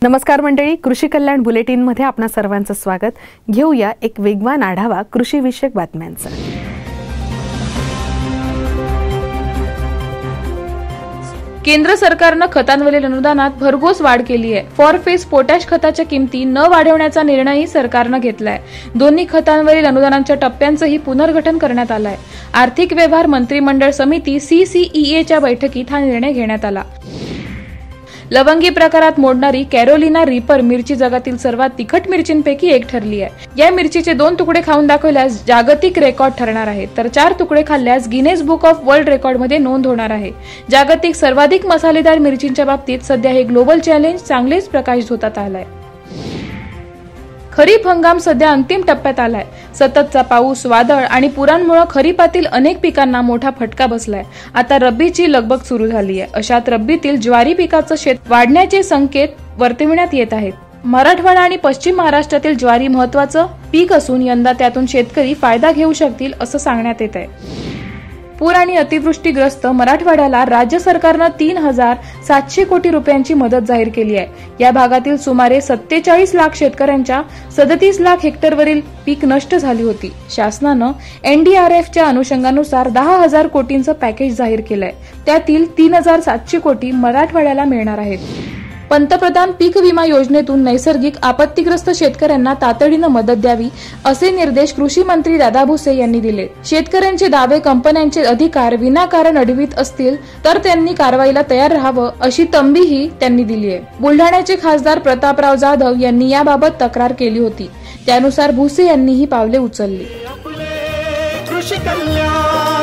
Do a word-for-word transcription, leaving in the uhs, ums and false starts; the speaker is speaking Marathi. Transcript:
नमस्कार मंडळी, कृषी कल्याण बुलेटिन मध्ये आपणा सर्वांचं स्वागत। घेऊया एक वेगवान आढावा कृषी विषयक बातम्यांचा। केंद्र सरकारने खतांवरील अनुदानात भरघोस वाढ केली आहे। फॉरफेस पोटॅश खताच्या किमती न वाढवण्याचा निर्णयही सरकारने घेतलाय। दोन्ही खतांवरील अनुदानांच्या टप्प्यांचेही पुनर्गठन करण्यात आले आहे। आर्थिक व्यवहार मंत्रिमंडळ समिती सी सी ई ए च्या बैठकीत हा निर्णय घेण्यात आला। लवंगी प्रकारात मोडणारी कॅरोलिना रीपर मिरची जगातील सर्वात तिखट मिरचींपैकी एक ठरली आहे। या मिरचीचे दोन तुकडे खाऊन दाखवल्यास जागतिक रेकॉर्ड ठरणार आहे, तर चार तुकडे खाल्ल्यास Guinness book of world record मध्ये नोंद होणार आहे। जागतिक सर्वाधिक मसालेदार मिरचींच्या बाबतीत सध्या हे ग्लोबल चॅलेंज चांगलेच प्रकाशित होतात आलाय। खरीप हंगाम सध्या अंतिम टप्प्यात आलाय। सततचा पाऊस, वादळ आणि पुरांमुळे खरीपातील अनेक पिकांना मोठा फटका बसलाय। आता रब्बीची लगबग सुरू झाली आहे। अशात रब्बीतील ज्वारी पिकाचं शेत वाढण्याचे संकेत वर्तविण्यात येत आहेत। मराठवाडा आणि पश्चिम महाराष्ट्रातील ज्वारी महत्त्वाचं पीक असून यंदा त्यातून शेतकरी फायदा घेऊ शकतील असं सांगण्यात येत आहे। पूर आणि अतिवृष्टीग्रस्त मराठवाड्याला राज्य सरकारने तीन हजार सातशे कोटी रुपयांची मदत जाहीर केली आहे। या भागातील सुमारे सत्तेचाळीस लाख शेतकऱ्यांच्या सदतीस लाख हेक्टरवरील पीक नष्ट झाली होती। शासनानं एन डी आर एफ च्या अनुषंगानुसार दहा हजार कोटींचं पॅकेज जाहीर केलंय। त्यातील तीन हजार सातशे कोटी मराठवाड्याला मिळणार आहेत। पंतप्रधान पीक विमा योजनेतून नैसर्गिक आपत्तीग्रस्त शेतकऱ्यांना तातडीने मदत द्यावी असे निर्देश कृषी मंत्री दादा भुसे यांनी दिले। शेतकऱ्यांचे दावे कंपन्यांचे अधिकार विनाकारण अडवित असतील तर त्यांनी कारवाईला तयार राहावं अशी तंबीही त्यांनी दिली आहे। बुलढाण्याचे खासदार प्रतापराव जाधव यांनी याबाबत तक्रार केली होती, त्यानुसार भुसे यांनी ही पावले उचलली।